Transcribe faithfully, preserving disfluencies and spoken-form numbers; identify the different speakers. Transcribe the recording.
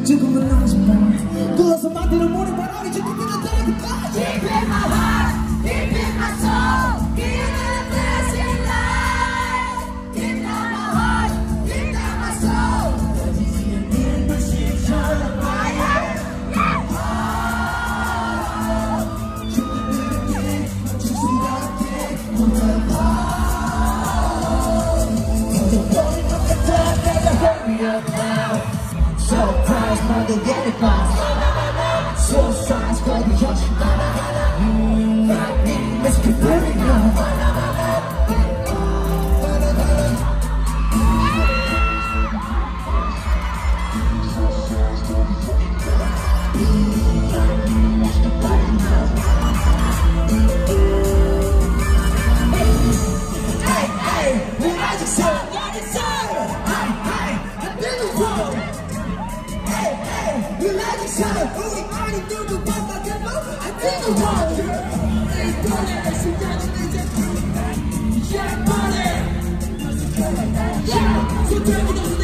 Speaker 1: 조금은 나지만 불러서 만드는 모래바람이 저 끝에가 떨어질까지
Speaker 2: Deep in my heart, deep in my soul, give it a blessing life. Deep down my heart, deep down my soul.
Speaker 1: 네 불씨처럼
Speaker 2: Fire, yeah.
Speaker 1: 주님들에게 주신답게 혼자봐 던져버린 것 같아 내가 hurry up now Surprise 모두 get it back Suicide's 거리 현실 음, Let's keep burning now Hey, hey, we ask yourself, what is it? Hey, hey, I did the wrong Hey, hey, we like each other, but we already do the one by the mouth I did the wrong Hey, buddy, it's a young nigga Yeah, buddy Yeah, so tell me those